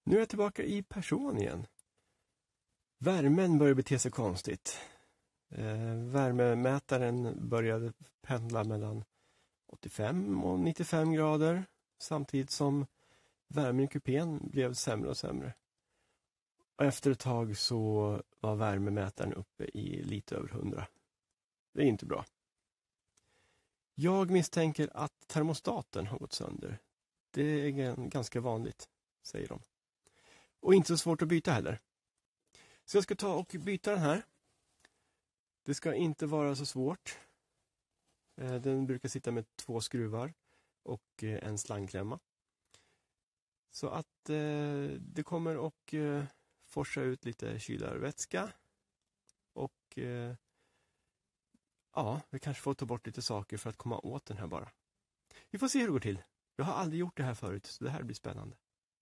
Nu är jag tillbaka i person igen. Värmen börjar bete sig konstigt. Värmemätaren började pendla mellan 85 och 95 grader. Samtidigt som värmen i kupén blev sämre och sämre. Och efter ett tag så var värmemätaren uppe i lite över 100. Det är inte bra. Jag misstänker att termostaten har gått sönder. Det är ganska vanligt, säger de. Och inte så svårt att byta heller. Så jag ska ta och byta den här. Det ska inte vara så svårt. Den brukar sitta med 2 skruvar och en slangklämma. Så att det kommer att forsa ut lite kylarvätska. Och ja, vi kanske får ta bort lite saker för att komma åt den här bara. Vi får se hur det går till. Jag har aldrig gjort det här förut, så det här blir spännande.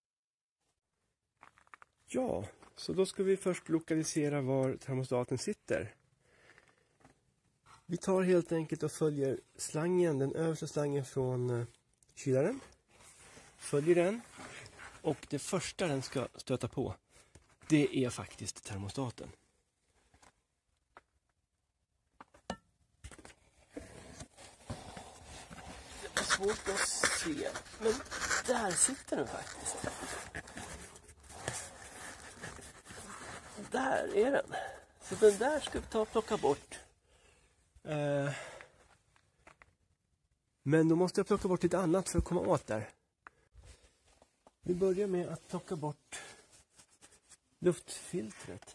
Ja, så då ska vi först lokalisera var termostaten sitter. Vi tar helt enkelt och följer slangen, den översta slangen från kylaren. Följer den. Och det första den ska stöta på, det är faktiskt termostaten. Det var svårt att se, men där sitter den faktiskt. Där är den. Så den där ska vi ta och plocka bort. Men då måste jag plocka bort lite annat för att komma åt där. Vi börjar med att plocka bort luftfiltret.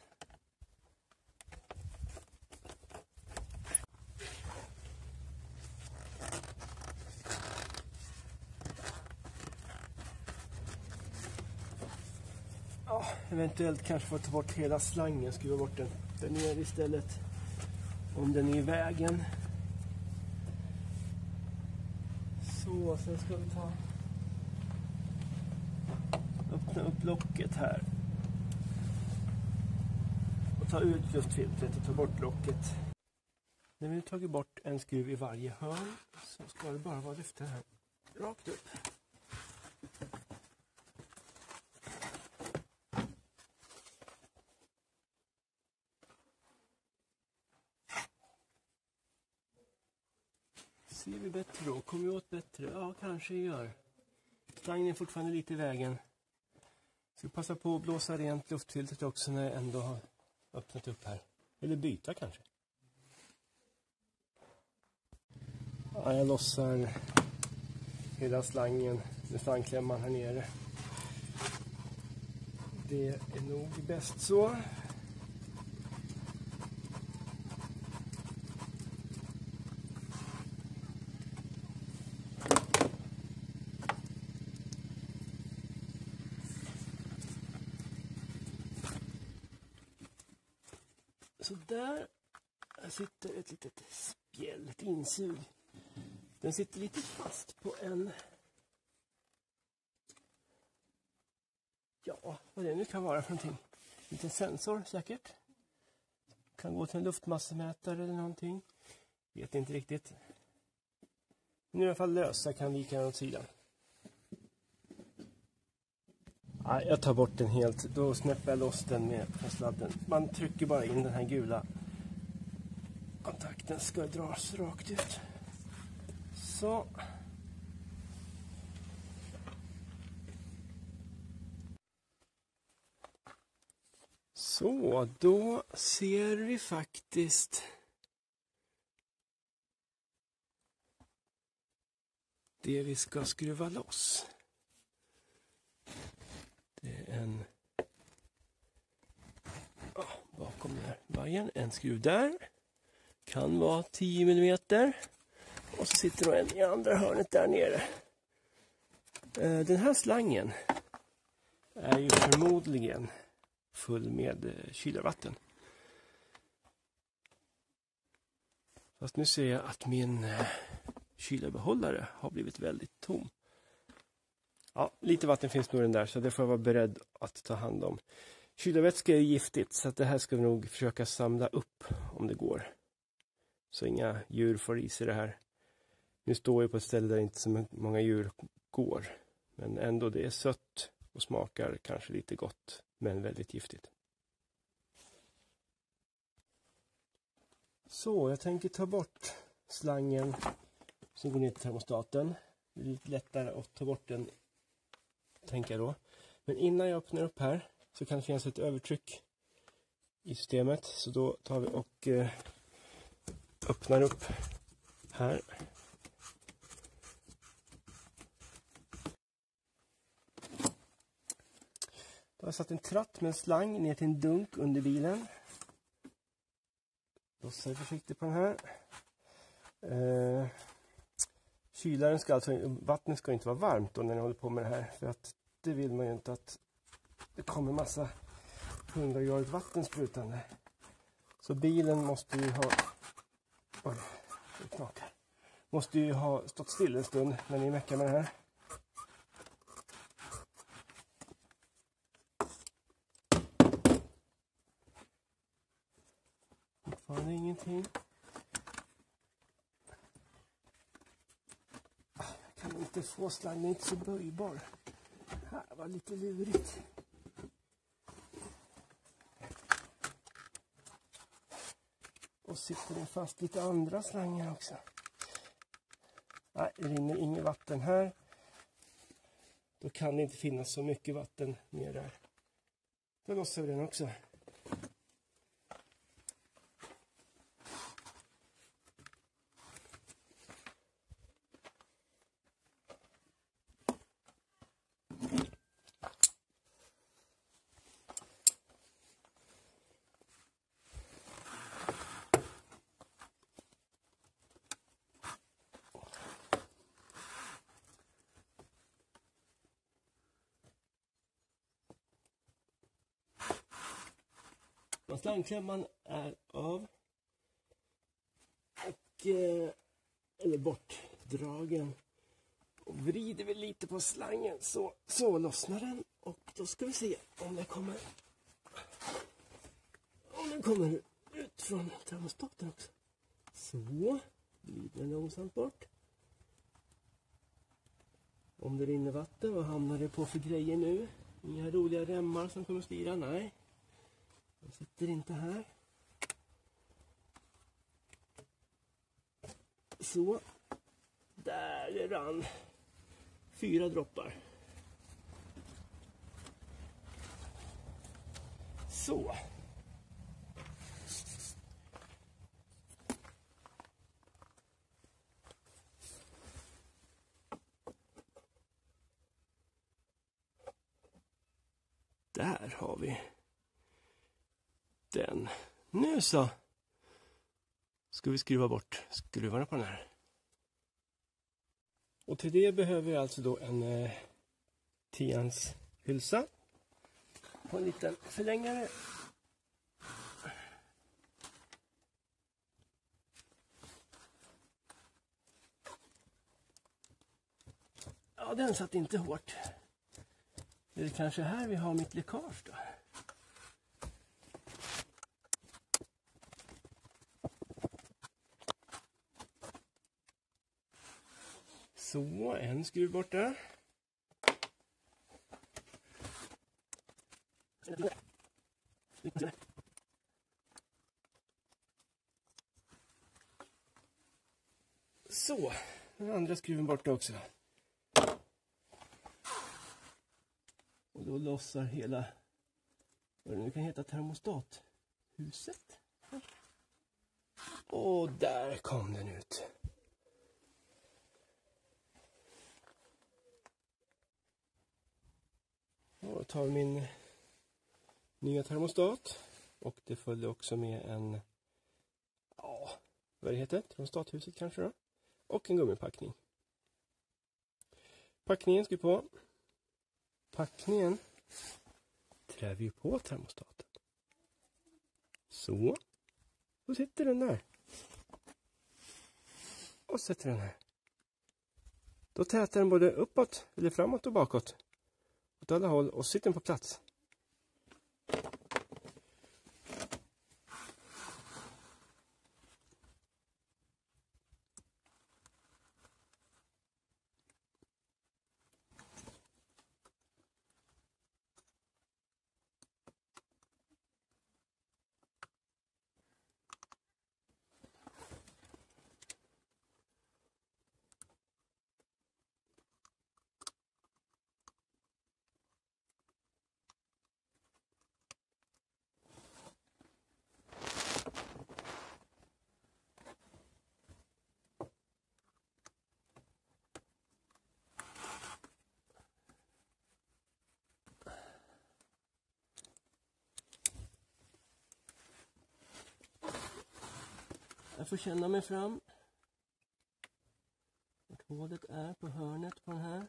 Ja, eventuellt kanske få ta bort hela slangen, skruva bort den där nere istället. Om den är i vägen. Så, sen ska vi öppna upp locket här. Och ta ut luftfiltret och ta bort locket. När vi har tagit bort en skruv i varje hörn så ska det bara vara lyfta här rakt upp. Ser vi bättre då? Kommer vi åt bättre? Ja, kanske gör. Slangen är fortfarande lite i vägen. Ska passa på att blåsa rent luftfiltret också när jag ändå har öppnat upp här. Eller byta kanske. Ja, jag lossar hela slangen med slangklämman här nere. Det är nog bäst så. Så där sitter ett litet spjäll, ett insug. Den sitter lite fast på en... Ja, vad det nu kan vara för någonting. En liten sensor säkert. Kan gå till en luftmassemätare eller någonting. Vet inte riktigt. Nu är i alla fall lösa, kan vika den åt sidan. Nej, jag tar bort den helt. Då snäpper jag loss den med sladden. Man trycker bara in den här gula kontakten. Ska dras rakt ut. Så. Så, då ser vi faktiskt det vi ska skruva loss. Det är en bakom den här vajern, en skruv där. Kan vara 10 mm. Och så sitter det en i andra hörnet där nere. Den här slangen är ju förmodligen full med kylarvatten. Fast nu ser jag att min kylarbehållare har blivit väldigt tom. Ja, lite vatten finns nog i den där, så det får jag vara beredd att ta hand om. Kylarvätska är giftigt, så att det här ska vi nog försöka samla upp om det går. Så inga djur får i sig det här. Nu står jag på ett ställe där inte så många djur går. Men ändå, det är sött och smakar kanske lite gott men väldigt giftigt. Så jag tänker ta bort slangen som går ner till termostaten. Det är lite lättare att ta bort den, tänker jag då. Men innan jag öppnar upp här så kan det finnas ett övertryck i systemet. Så då tar vi och öppnar upp här. Då har jag satt en tratt med en slang ner till en dunk under bilen. Lossar jag försiktigt på den här. Kylaren ska alltså, vattnet ska inte vara varmt då när ni håller på med det här. För att det vill man ju inte att det kommer massa 100-gradigt vatten sprutande. Så bilen måste ju ha... Oj, det knakar. Måste ju ha stått still en stund när ni mäckar med det här. Fortfarande ingenting. Jag kan inte få slangen, inte så böjbar. Här var lite lurigt. Och sitter det fast lite andra slangar också. Nej, det rinner inget vatten här. Då kan det inte finnas så mycket vatten ner där. Då lossar vi den också. Slangklämman är av och eller bortdragen, och vrider vi lite på slangen så lossnar den, och då ska vi se om den kommer ut från termostaten också. Så glider den långsamt bort. Om det rinner vatten, vad hamnar det på för grejer nu? Inga roliga remmar som kommer styra, nej. Jag sitter inte här. Så. Där rann 4 droppar. Så. Där har vi den. Nu så ska vi skruva bort skruvarna på den här. Och till det behöver vi alltså då en 10-ans hylsa på en liten förlängare. Ja, den satt inte hårt. Är det kanske här vi har mitt läckage då? Så, en skruv borta. Så, den andra skruven borta också. Och då lossar hela, vad det nu kan heta, termostathuset. Och där kom den ut. Och jag tar min nya termostat. Och det följde också med en, ja, vad det heter, termostathuset kanske då. Och en gummipackning. Packningen ska på. Packningen trär vi på termostaten. Så. Då sitter den där. Och sätter den här. Då tätar den både uppåt eller framåt och bakåt. Åt alla håll, och sitter den på plats. Jag får känna mig fram. Vart hålet är på hörnet på den här.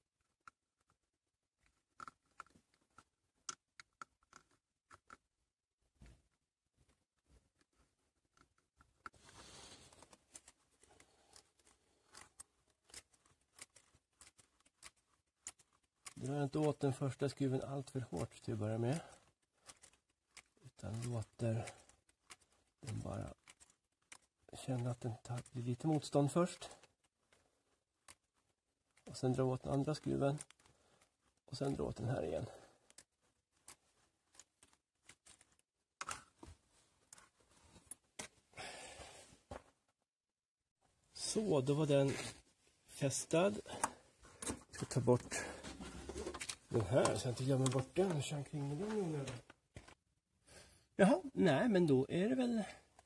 Drar inte åt den första skruven allt för hårt till att börja med. Utan låter den bara känna att den blir lite motstånd först. Och sen dra åt den andra skruven. Och sen dra åt den här igen. Så, då var den fästad. Jag ska ta bort den här så jag inte glömmer bort den och kör kring med den nu. Jaha, nej men då är det väl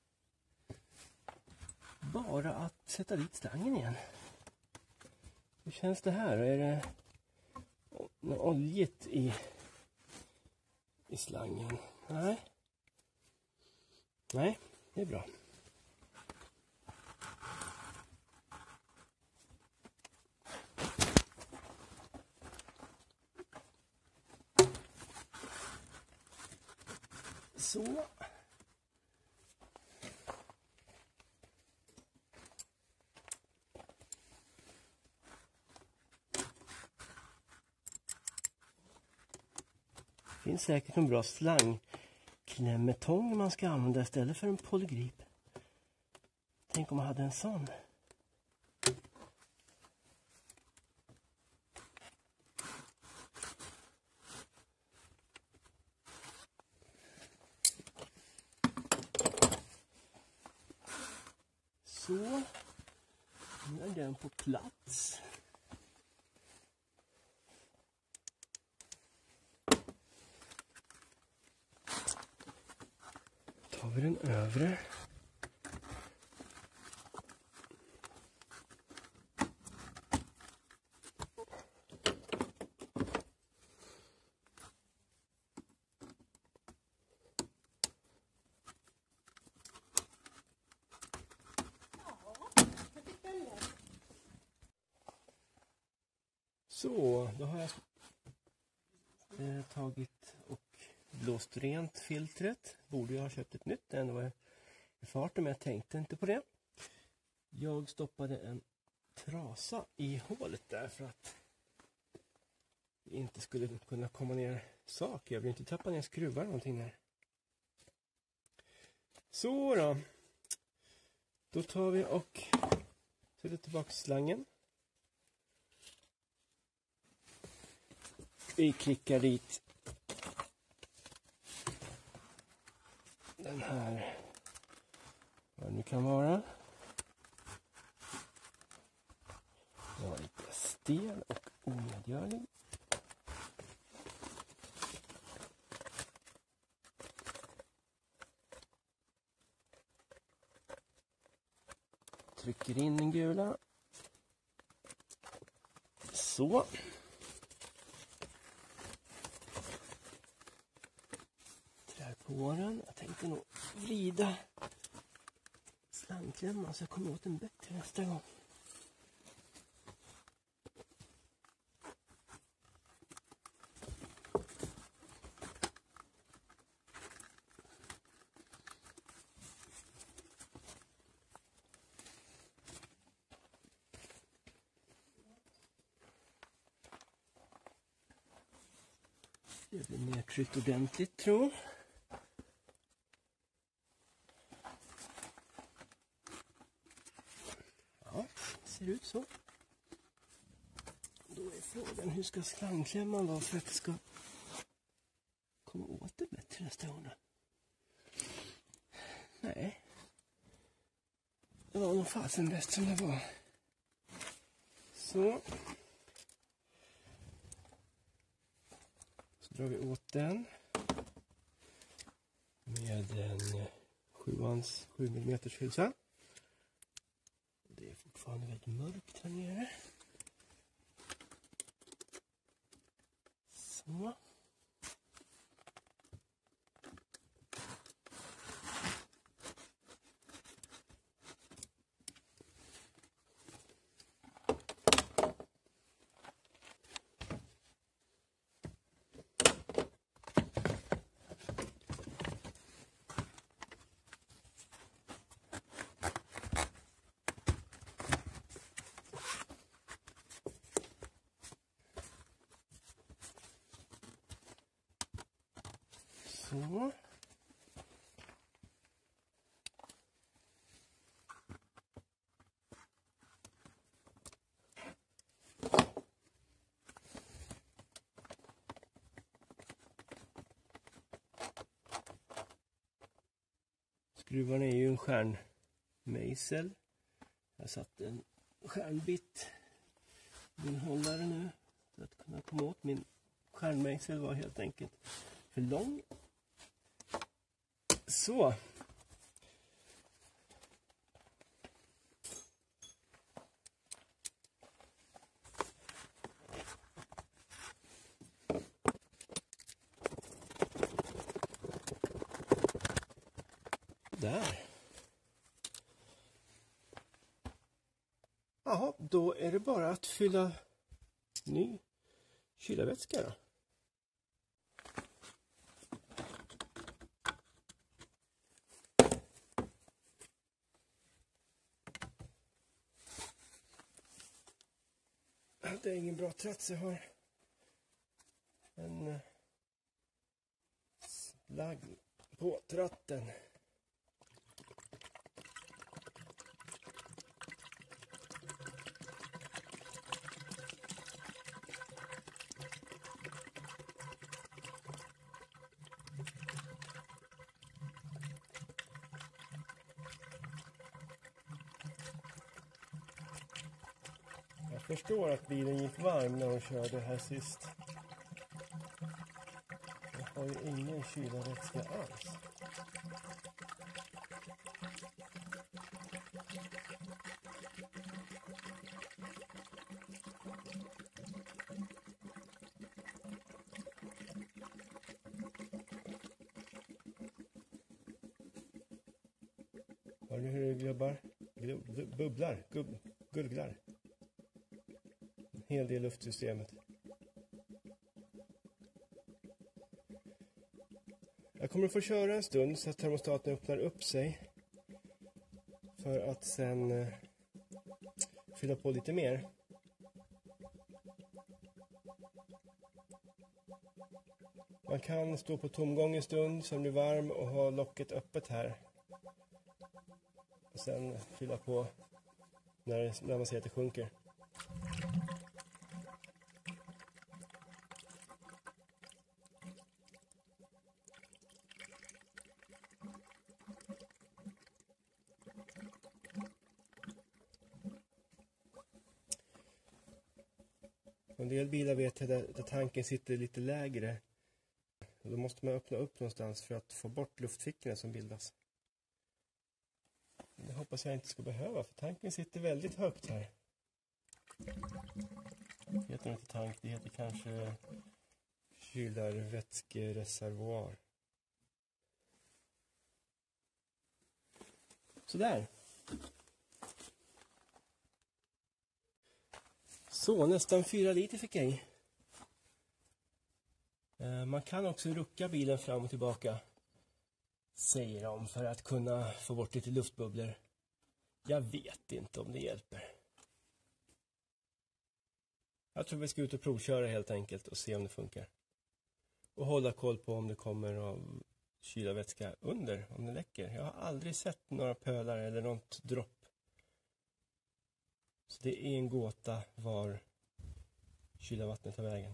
bara att sätta dit slangen igen. Hur känns det här? Är det något oljigt i slangen? Nej. Nej, det är bra. Så. Det finns säkert en bra slangklämmetång man ska använda istället för en polygrip. Tänk om man hade en sån. Så, nu är den på plats. Tar vi den övre. Så, då har jag tagit och blåst rent filtret. Borde jag ha köpt ett nytt, det var i farten men jag tänkte inte på det. Jag stoppade en trasa i hålet där för att det inte skulle kunna komma ner saker. Jag vill inte tappa ner skruvar eller någonting där. Så då. Då tar vi och sätter tillbaka slangen. Vi klickar dit den här, vad det nu kan vara. Den var lite stel och omedgörlig. Trycker in den gula. Så. På den. Jag tänkte nog vrida slangklämman så jag kommer åt den bättre nästa gång. Det blir nedtryckt ordentligt tror jag. Ser ut så. Då är frågan hur ska slangklämman vara för att det ska komma åt det bättre nästa gång. Nej. Det var nog fasen bäst som det var. Så. Så drar vi åt den. Med en 7 mm hylsa. Det är fortfarande väldigt mörkt här nere. Så. Så. Skruvarna är ju en stjärnmejsel. Jag satt en stjärnbit i min hållare nu för att kunna komma åt. Min stjärnmejsel var helt enkelt för lång. Så. Där. Jaha, då är det bara att fylla ny kylarvätska då. Det är ingen bra tratt, så jag har en slagg på tratten. Jag förstår att bilen gick varm när hon körde här sist. Jag har ju ingen kylarvätska alls. Hör ni hur det glubbar? Bubblar, gurglar. En hel del luftsystemet. Jag kommer att få köra en stund så att termostaten öppnar upp sig. För att sen fylla på lite mer. Man kan stå på tomgång en stund så den blir varm och ha locket öppet här. Och sen fylla på när man ser att det sjunker. En del bilar vet jag där tanken sitter lite lägre. Och då måste man öppna upp någonstans för att få bort luftfickorna som bildas. Det hoppas jag inte ska behöva, för tanken sitter väldigt högt här. Det heter inte tank, det heter kanske kylarvätskereservoar. Sådär. Så, nästan 4 liter fick jag i. Man kan också rucka bilen fram och tillbaka, säger de, för att kunna få bort lite luftbubblor. Jag vet inte om det hjälper. Jag tror vi ska ut och provköra helt enkelt och se om det funkar. Och hålla koll på om det kommer av kylarvätska under, om det läcker. Jag har aldrig sett några pölar eller något dropp. Så det är en gåta var kylarvattnet tar vägen.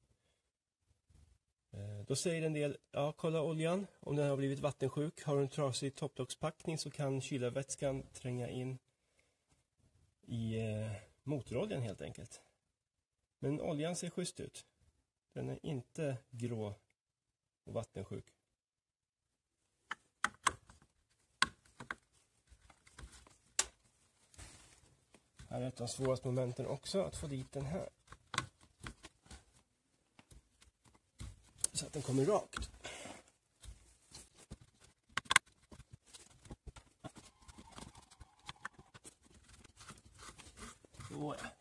Då säger en del, ja, kolla oljan. Om den har blivit vattensjuk, har du en trasig topplockspackning så kan kylarvätskan tränga in i motoroljan helt enkelt. Men oljan ser schysst ut. Den är inte grå och vattensjuk. Här är ett av de svåraste momenten också, att få dit den här. Så att den kommer rakt. Så ja.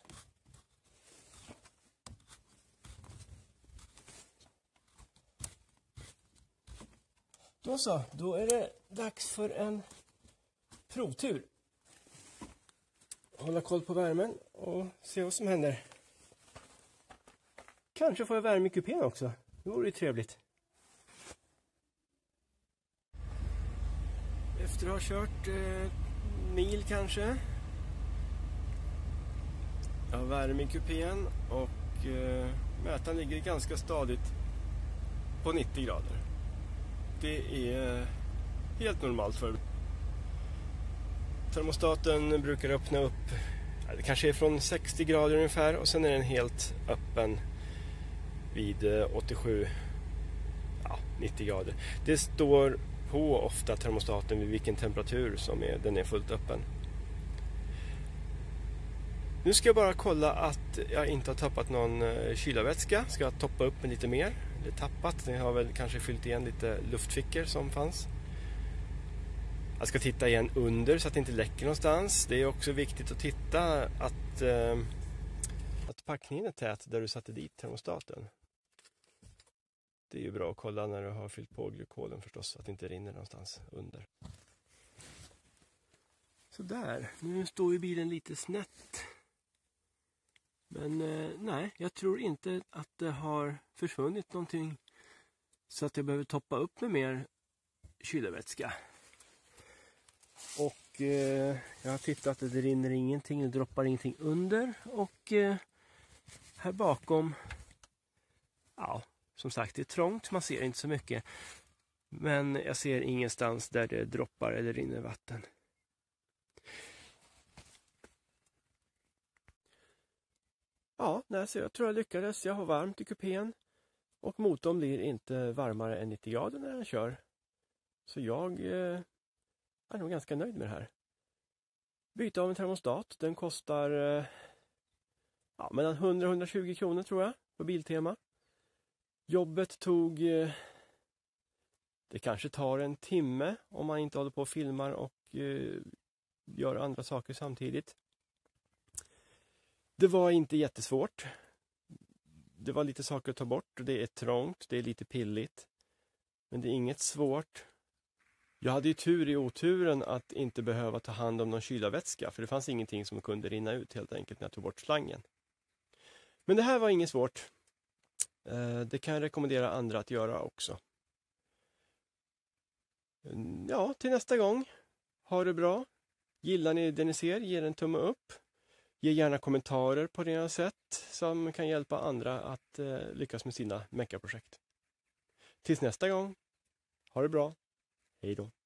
Då så, då är det dags för en provtur. Hålla koll på värmen och se vad som händer. Kanske får jag värme i kupén också. Det vore ju trevligt. efter att ha kört mil kanske. Jag har värme i kupén och mätaren ligger ganska stadigt på 90 grader. Det är helt normalt för termostaten. Brukar öppna upp, det kanske är från 60 grader ungefär, och sen är den helt öppen vid 87, 90 grader. Det står på ofta termostaten vid vilken temperatur som den är fullt öppen. Nu ska jag bara kolla att jag inte har tappat någon kylarvätska. Ska jag toppa upp med lite mer. Det är tappat. Jag har väl kanske fyllt igen lite luftfickor som fanns. Jag ska titta igen under så att det inte läcker någonstans. Det är också viktigt att titta att packningen är tät där du satte dit termostaten. Det är ju bra att kolla när du har fyllt på glykolen förstås, så att det inte rinner någonstans under. Så där, nu står ju bilen lite snett. Men nej, jag tror inte att det har försvunnit någonting så att jag behöver toppa upp med mer kylarvätska. Och jag har tittat att det rinner ingenting, det droppar ingenting under. Och här bakom, som sagt, det är trångt, man ser inte så mycket. Men jag ser ingenstans där det droppar eller rinner vatten. Ja, så jag tror jag lyckades. Jag har varmt i kupén. Och motorn blir inte varmare än 90 grader när den kör. Så jag är nog ganska nöjd med det här. Byta av en termostat. Den kostar mellan 100 och 120 kronor tror jag på Biltema. Jobbet tog... det kanske tar en timme om man inte håller på och filmar och gör andra saker samtidigt. Det var inte jättesvårt. Det var lite saker att ta bort. Det är trångt, det är lite pilligt. Men det är inget svårt. Jag hade ju tur i oturen att inte behöva ta hand om någon kylarvätska. För det fanns ingenting som kunde rinna ut helt enkelt när jag tog bort slangen. Men det här var inget svårt. Det kan jag rekommendera andra att göra också. Ja, till nästa gång. Ha det bra. Gillar ni det ni ser, ge en tumme upp. Ge gärna kommentarer på det sätt som kan hjälpa andra att lyckas med sina meckaprojekt. Tills nästa gång. Ha det bra. Hej då.